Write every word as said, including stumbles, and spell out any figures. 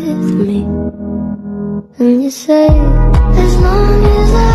with me. And you say, as long as I